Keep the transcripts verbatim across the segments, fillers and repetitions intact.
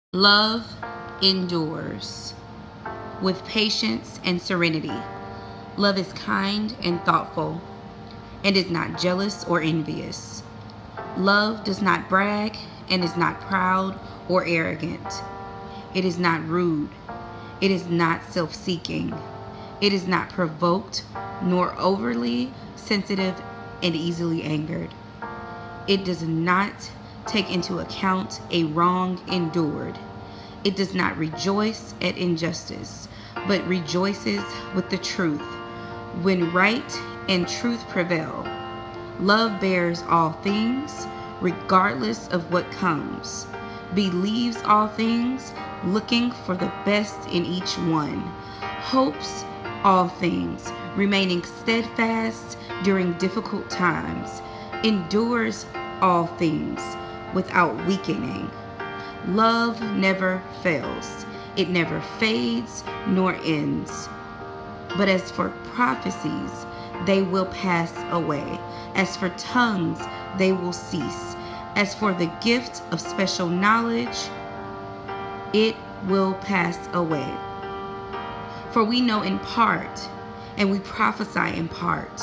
Love endures with patience and serenity. Love is kind and thoughtful and is not jealous or envious. Love does not brag and is not proud or arrogant. It is not rude. It is not self-seeking. It is not provoked nor overly sensitive and easily angered. It does not take into account a wrong endured. It does not rejoice at injustice, but rejoices with the truth when right and truth prevail. Love bears all things, regardless of what comes, believes all things, looking for the best in each one, hopes all things, remaining steadfast during difficult times, endures all things without weakening. Love never fails. It never fades nor ends. But as for prophecies, they will pass away. As for tongues, they will cease. As for the gift of special knowledge, it will pass away. For we know in part, and we prophesy in part.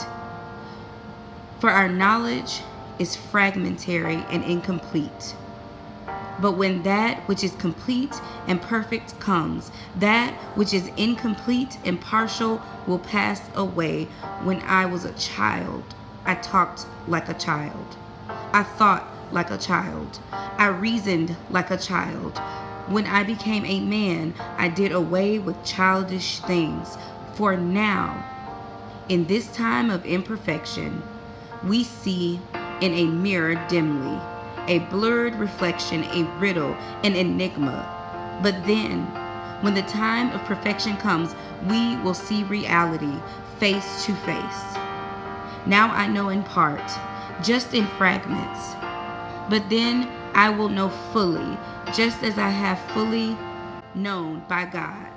For our knowledge is fragmentary and incomplete. But when that which is complete and perfect comes, that which is incomplete and partial will pass away. When I was a child, I talked like a child. I thought like a child. I reasoned like a child. When I became a man, I did away with childish things. For now, in this time of imperfection, we see in a mirror dimly, a blurred reflection, a riddle, an enigma. But then, when the time of perfection comes, we will see reality face to face. Now I know in part, just in fragments. But then I will know fully, just as I have fully known by God.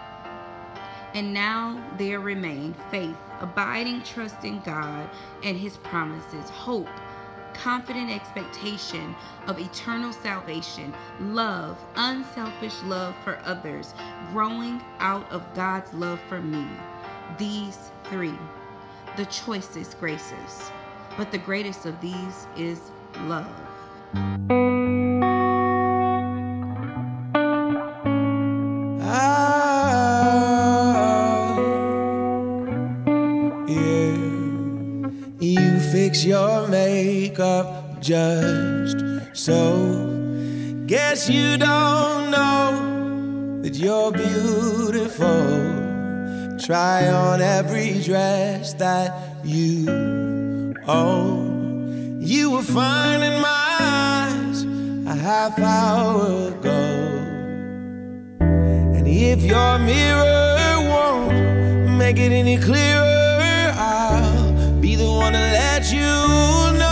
And now there remain faith, abiding trust in God and His promises, hope, confident expectation of eternal salvation, love, unselfish love for others, growing out of God's love for me. These three, the choicest graces, but the greatest of these is love. You fix your makeup just so. Guess you don't know that you're beautiful. Try on every dress that you own. You were fine in my eyes a half hour ago. And if your mirror won't make it any clearer, I'll be the one to let you know.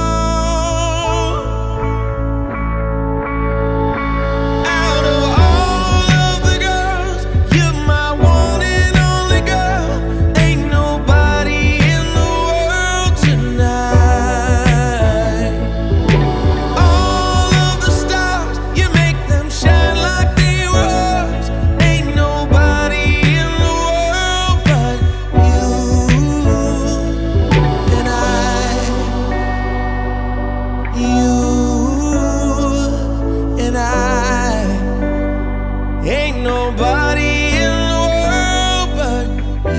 Out of all of the girls, you're my one and only girl. Ain't nobody in the world tonight. All of the stars, you make them shine like they were ours. Ain't nobody in the world but you. Ain't nobody in the world but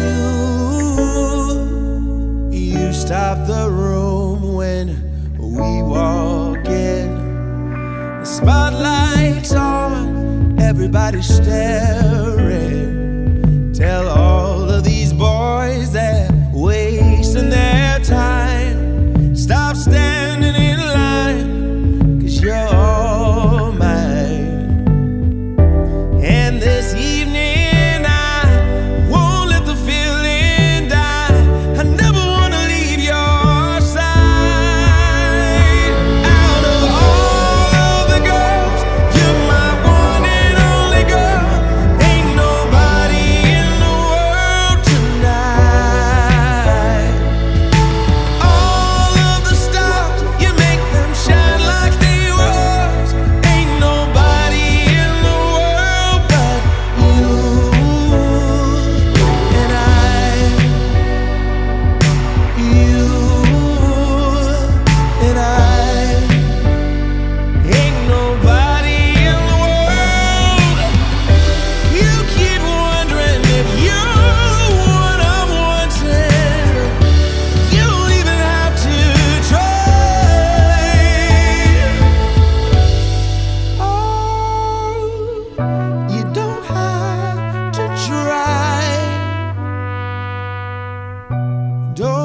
you. You stop the room when we walk in. The spotlight's on, everybody's staring. Tell all of these boys that wasting their time, stop standing in line, 'cause you're all mine. And this evening I won't let the feeling die. I never wanna leave your side. Out of all of the girls, you're my one and only girl. Ain't nobody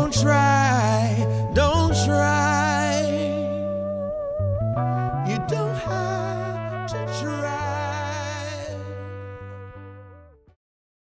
try.